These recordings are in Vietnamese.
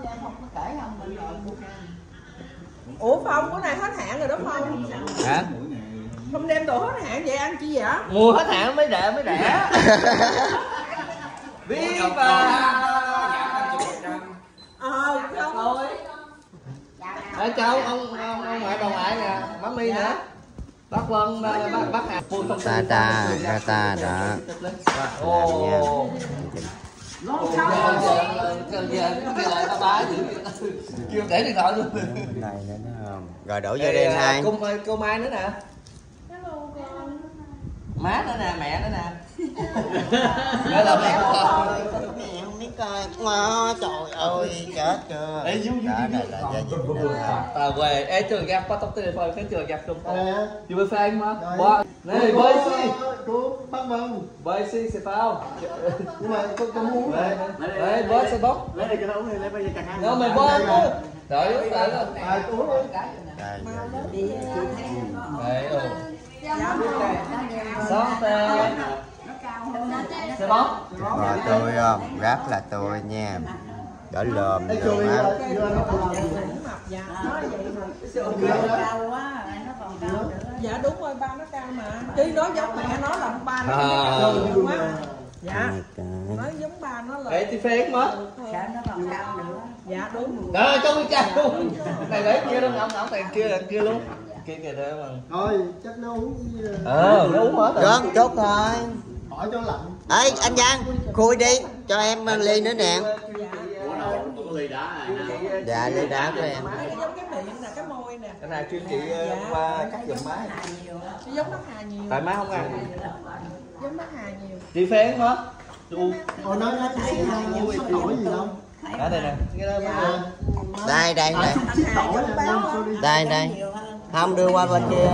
Ủa Phong, cái này hết hạn rồi đó Phong. Hả? Không đem đồ hết hạn vậy ăn chi vậy? Mua hết hạn mới đẻ Viva. Không. Ở cháu ông ngoại bà ngoại nè, má Mi nữa. Bác Vân, bác Hà. Ta đó. Ồ. Để điện thoại luôn. Này nữa không? Rồi đổ vô đây hai. Cô Mai nữa nè. Má nữa nè, mẹ nữa nè. Đó là mẹ con. Mẹ không biết coi. Wow, trời ơi, chết chưa. Ê, tao về. Ê, trường gặp qua tóc telephone, cái trường gặp trong phòng. Chị bơi phanh mà. Này, bơi xí. Cô bác Vân. Bơi xí, sẽ phao. Nhưng mà con muốn. Đấy, bơi sẽ bóc. Lấy đây cho nó uống đi, lấy bây giờ cà Nó mày bơi chứ. Đợi uống lại đó. Uống đi. Đấy, Sống tê. Sẽ bóc. Rồi tôi không? Rất là tôi nha. Đỡ lồm luôn á. Dạ đúng rồi, ba nó cao mà. Chứ nó giống mẹ nó là ba nó cao quá. Dạ. Nói giống ba nó là. Ê, thì phê mất. Dạ đúng. Rồi, cho tôi cao luôn. Này đấy kia luôn, ông tiền kia luôn. Kia kìa đó mà. Thôi, chắc nó uống. Nó uống hết rồi. Rớt chút thôi. Hỏi cho lạnh. Ê, anh Giang, khui đi, cho em ly nữa nè. Dạ, ly đá của em. Giống cái miệng nè, cái môi nè. Cái này chuyên chị cắt giùm má. Giống bác Hà nhiều. Tại má không ăn. Giống bác Hà nhiều. Chị phê hết. Ôi nói sắp đổi gì đâu. Ở đây nè. Đây. Đây. Không đưa qua bên kia.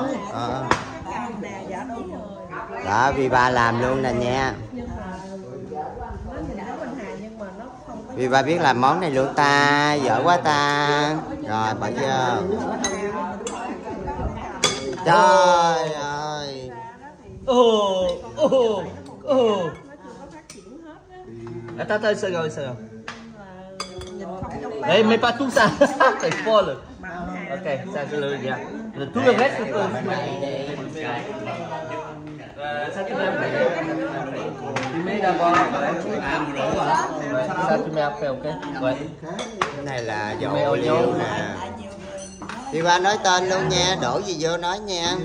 Đó, vì ba làm luôn nè nha. Vì ba biết làm món này luôn ta, giỏi quá ta. Rồi bỏ vô. Trời ơi. Attends, sao rồi. Ê, mais pas tout ça. C'est folle. Ok, ça je le dis. Tout le reste c'est ça tu mets d'abord. Ça tu mets après, ok. Ouais. Cái này là dầu ô liu nè. Thì ba nói tên luôn nha, đổ gì vô nói nha.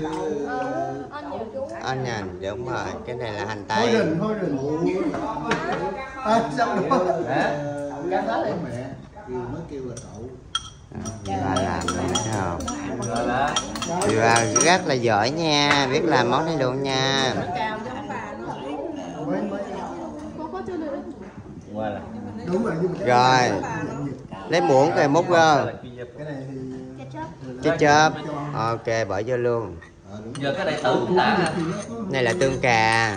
Anh nè, đúng rồi, cái này là hành tây. Thôi đừng. Sao đó. Cái đó đi. Mẹ mới kêu là cậu. Ba làm luôn thấy không? Thì ba rất là giỏi nha, biết làm món này luôn nha. Rồi, lấy muỗng rồi múc vô. Cái này thì Chớp. Ok, bỏ vô luôn. Giờ cái này tương đã. Này là tương cà.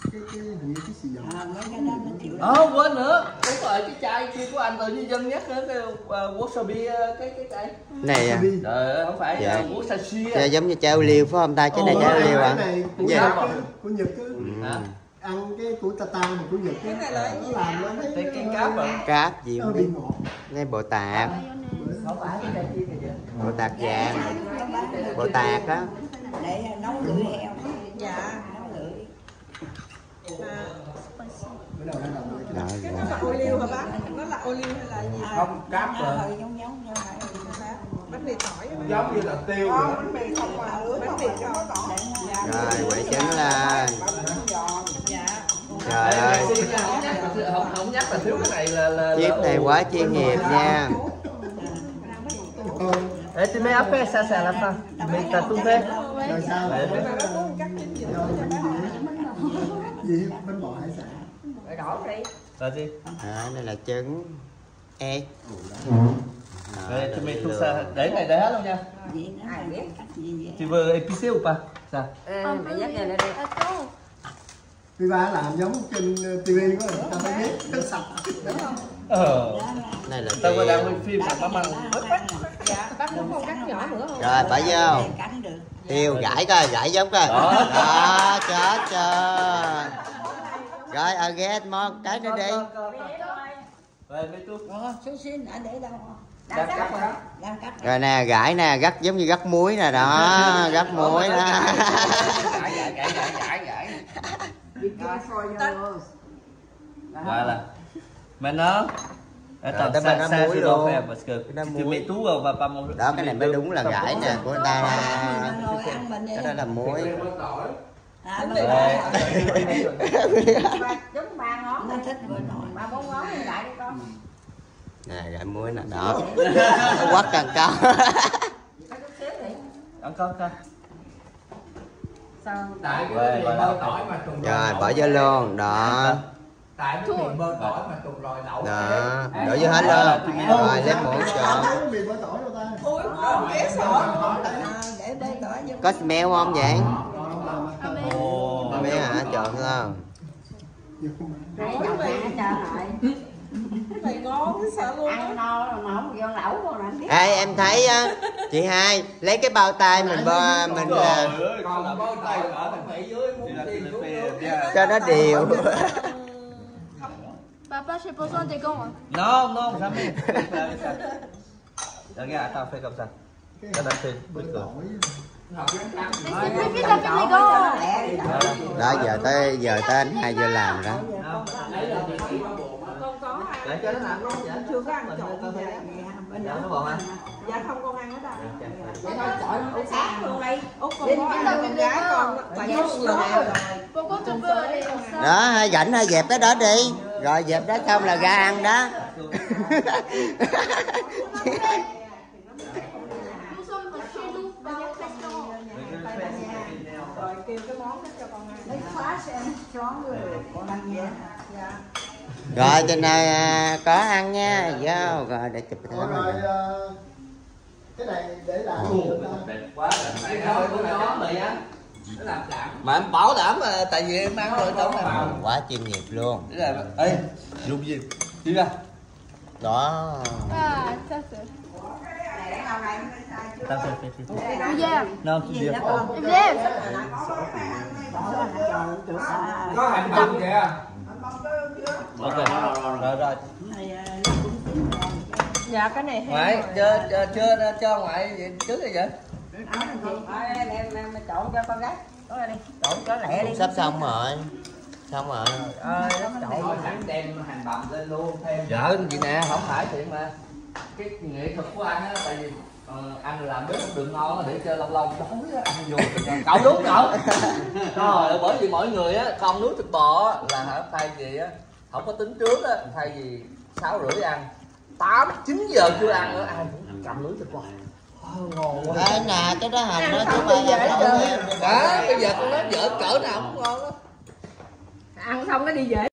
Quên nữa. Đúng rồi, cái chai kia của anh tự nhiên dân nhắc cái wasabi cái chai. Này à? Không phải wasabi. Dạ, giống như chai ô liu phải không ta? Cái này chai ô liu à? của Nhật á. Ăn cái của Tata mà của Nhật á. Cái này là nó làm nó thấy cái cáp à? Cáp gì không biết. Này bò tạt. Bò tạt vàng. Bò tạt á. Để nấu lưỡi heo. Dạ. Đó, Nó là ô liu hả bác? Nó là ô liu hay là gì? Không, cáp rồi. Giống bánh mì tỏi. Giống như là tiêu rồi. Bánh mì không mà bánh mì không có tỏi. rồi, quậy trứng lên. Dạ. Trời ơi. Không nhắc là thiếu cái này là Chiếc này quá chuyên nghiệp nha. Ê, tu mets après, ça c'est à la fin. Tu mets ta tout fait. Rồi sao? Gì? Bánh bò hải sản. Đổ đi. Là gì? Đó, đây là trứng. Egg. Đây, tu mets tout ça. Để này để hết luôn nha. Ai biết. Tu veux épicé ou pas? Ça. Mày dắt ra đây đi. Vì ba làm giống trên TV có người ta phải biết nó sạch đúng không? Này là Tao tiêu. đang quay phim là bắp măng. Dạ, bác cũng không cắt nhỏ nữa không? Rồi bỏ vô. Tiêu gãi coi, gãi giống coi. Đó, chết chưa. Rồi, get một cái nữa đi. Rồi mấy chú. Xinh xinh đã để đâu? Đang cắt rồi đó. Đang cắt. Rồi nè, gãi nè, gắt giống như gắt muối nè đó, gắt muối đó. Gãi. Gọi là mình nó muối luôn. Đó, cái này mới đúng là gãi nè của người ta. Cái đó là muối. Giống 3 ngón. Nó thích vừa nồi. 3-4 ngón thì lại đi con. Nè, gãi muối nè, đó. Quắt cần cao. Ăn con. Tại cái miệng bơ tỏi mà trùng Rồi, bỏ vô luôn, đó. tại cái miệng bơ tỏi mà trùng rồi đậu. Đó, đổ vô hết luôn. Rồi, lấy muỗng trộn. Mì bơ tỏi đâu ta? Ôi ngon dễ sợ. Để bơ tỏi vô. Có smell không vậy? Smell hả? Trộn không? Nãy chồng mày chờ lại. Mày ngon cái sợ luôn. Ăn no rồi mà không vô lẩu rồi làm biết. Ê, em thấy á, chị Hai lấy cái bao tay mình Còn bơ tỏi ở bên dưới muốn tiền xuống. cho nó đều. Papa, j'ai besoin des gants. Non, jamais. Regarde, attends, fais comme ça. Regarde, fais plus Bơ que. tỏi. Mais c'est plus vite avec les gants. Đó, giờ tới anh Hai vô làm đó. Con có ăn. Để cho nó làm luôn vậy. Chưa có ăn trộn Con vậy. thấy nó bò hả? Dạ không con ăn ở đâu. Vậy thôi chọi Út sáng luôn đi. Út con có ăn con gái con phải có một lần rồi. Pourquoi tu peux aller comme ça? Đó, Hai rảnh Hai dẹp cái đó đi. Rồi dẹp đó xong là ra ăn đó. Nous sommes chez nous par restaurant. Rồi kêu cái món đó cho con ăn. Lấy khóa xem chón rồi con ăn nha. Dạ. Rồi trên này có ăn nha. Vô, rồi để chụp cái Rồi cái này để làm gì được ta? Đẹp quá rồi. Thôi, bữa đó mày á. Nó làm đảm. Mà em bảo đảm là tại vì em ăn rồi trong này. quá chuyên nghiệp luôn. Thế là ê, dùng gì? Đi ra. Đó. Ah, ça c'est. Tao sẽ Hier. Non, tu dis pas. Viens. Có hành động kìa. Ok. Rồi. Dạ cái này Ngoại, chưa cho ngoại gì trước rồi vậy? em trộn cho con gái. Có đi. Trộn cho lẹ đi. Sắp xong rồi. Xong rồi. Trộn đem hành bầm lên luôn thêm. Dạ gì nè, không phải chuyện mà cái nghệ thuật của anh á, tại vì anh làm bếp không được ngon á, để cho lâu lâu đói á, ăn vô cậu đúng cậu. Rồi bởi vì mỗi người á, con nuốt thịt bò á, là hả, thay vì á không có tính trước á, thay vì 6:30 ăn 8-9 giờ chưa ăn nữa, ai cũng cầm lưới thịt bò. Ngon quá. Đây nè, cái đó hành đó chứ ba dễ Đó, bây giờ con nói vợ cỡ nào cũng ngon á. Ăn xong nó đi về.